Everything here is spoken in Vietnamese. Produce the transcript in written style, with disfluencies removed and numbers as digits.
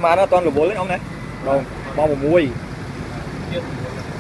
mà nó toàn là bố lên ông này. Rồi, bao một muôi.